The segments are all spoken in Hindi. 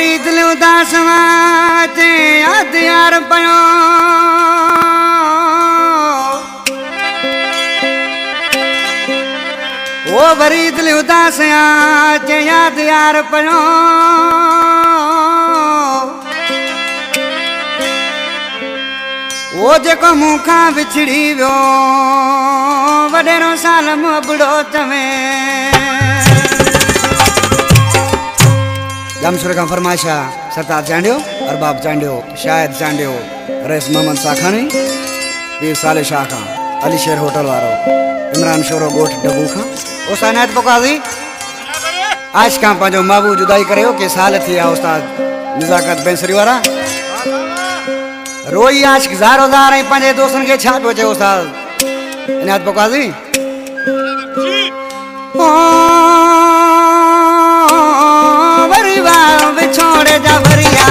वरी दिल उदास ते याद यार पयो ओ वरी दिल उदास ते याद यार पयो वो जेको मुखा बिछड़ी वियो वडेरो साल मुबड़ो तवे गमसुर का फरमाइशा सरतार चांडियो अरबाब चांडियो शायद चांडियो रईस मोहम्मद साखानी वीर साले शाह खां अली शेर होटल वारो इमरान शोरो गोठ डबू खां उस्ताद पकाजी आज का पंहिंजो महबूब जुदाई करियो के साल थी उस्ताद निज़ाकत बेंसरी वारा रोई आशिक ज़ारो ज़ार पंहिंजे दोस्तन के छा पियो चए उस्ताद इनायत पकाजी वरी वारो बिछोड़े जा वरिया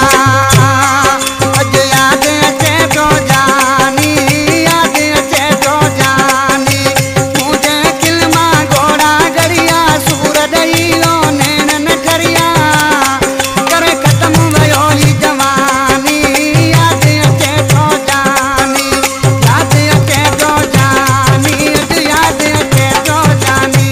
अज याद अचे तो जानी याद अचे तो जानी मुझे किलमा घोड़ा गरिया सूर दई लो नैनन ठरिया करे खत्म वयो ही जवानी याद अचे तो जानी याद अचे तो जानी अज याद अचे तो जानी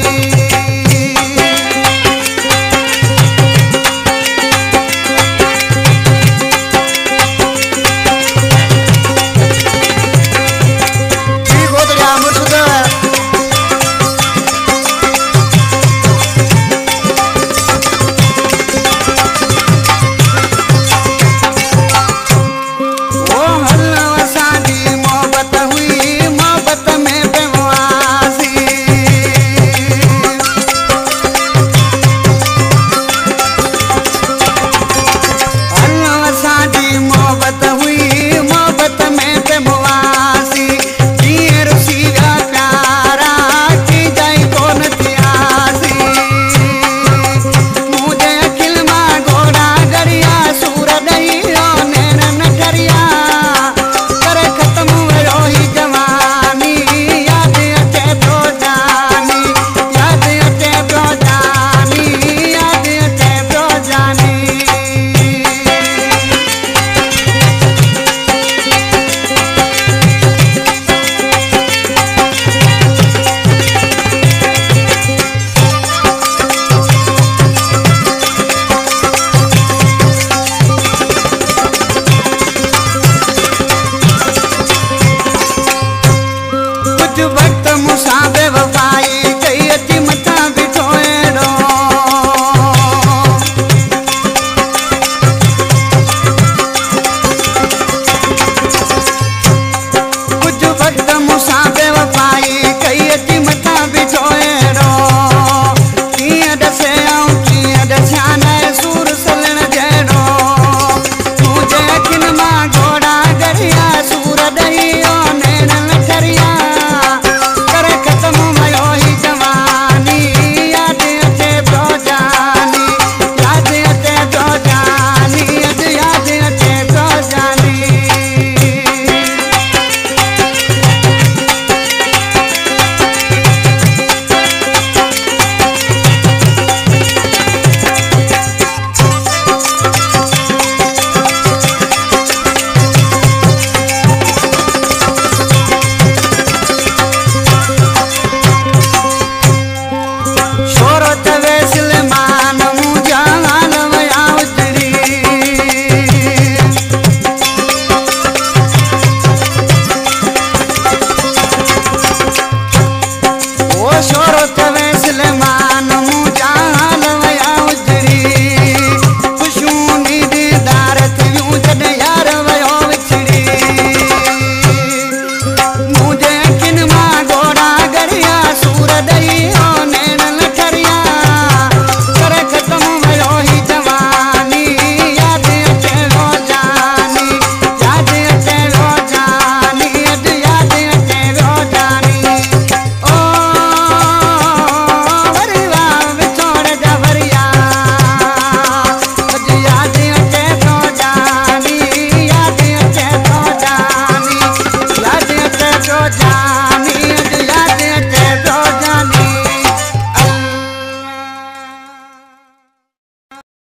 शोर